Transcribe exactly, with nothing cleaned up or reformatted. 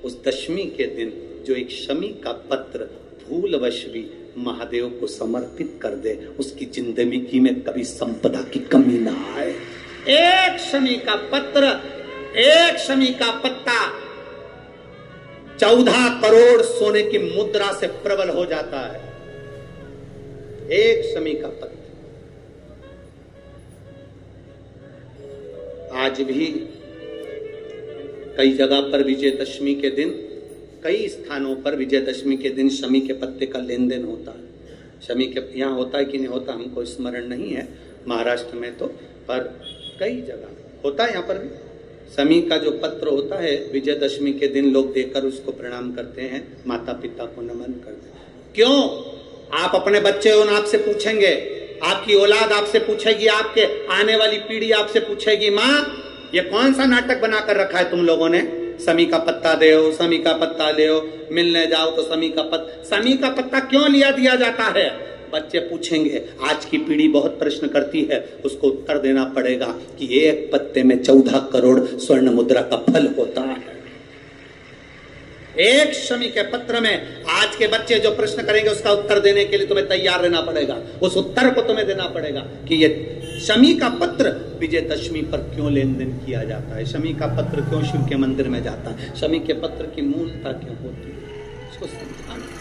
उस दशमी के दिन जो एक शमी का पत्र भूलवश भी महादेव को समर्पित कर दे, उसकी जिंदगी में कभी संपदा की कमी ना आए। एक शमी का पत्र, एक शमी का पत्ता चौदह करोड़ सोने की मुद्रा से प्रबल हो जाता है। एक शमी का पत्र। आज भी कई जगह पर विजयदशमी के दिन, कई स्थानों पर विजयदशमी के दिन शमी के पत्ते का लेन देन होता है। शमी के यहाँ होता है कि नहीं होता हमको स्मरण नहीं है, महाराष्ट्र में तो, पर कई जगह होता है। यहाँ पर भी शमी का जो पत्र होता है विजयदशमी के दिन लोग देकर उसको प्रणाम करते हैं, माता पिता को नमन करते हैं। क्यों? आप अपने बच्चे हो ना, आपसे पूछेंगे, आपकी औलाद आपसे पूछेगी, आपके आने वाली पीढ़ी आपसे पूछेगी, माँ ये कौन सा नाटक बनाकर रखा है तुम लोगों ने? शमी का पत्ता दे, शमी का पत्ता ले, मिलने जाओ तो शमी का पत्ता, शमी का पत्ता क्यों लिया दिया जाता है? बच्चे पूछेंगे। आज की पीढ़ी बहुत प्रश्न करती है, उसको उत्तर देना पड़ेगा कि एक पत्ते में चौदह करोड़ स्वर्ण मुद्रा का फल होता है। एक शमी के पत्र में आज के बच्चे जो प्रश्न करेंगे उसका उत्तर देने के लिए तुम्हें तैयार रहना पड़ेगा। उस उत्तर को तुम्हें देना पड़ेगा कि ये शमी का पत्र विजयदशमी पर क्यों लेन देन किया जाता है, शमी का पत्र क्यों शिव के मंदिर में जाता है, शमी के पत्र की मूलता क्यों होती है, इसको समझाना।